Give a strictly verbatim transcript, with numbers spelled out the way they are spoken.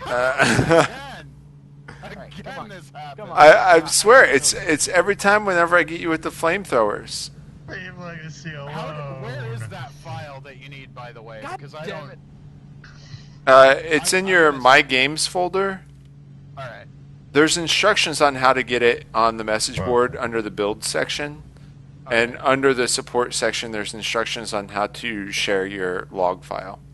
Uh, Again, come on. again this happens. Come on. I, I swear, it's it's every time whenever I get you with the flamethrowers. Leave Legacy alone. How, where is that file that you need, by the way? God Because I damn don't. it. Uh, it's I- in I your missed- My Games folder. All right. There's instructions on how to get it on the message Wow. board under the build section. And under the support section, there's instructions on how to share your log file.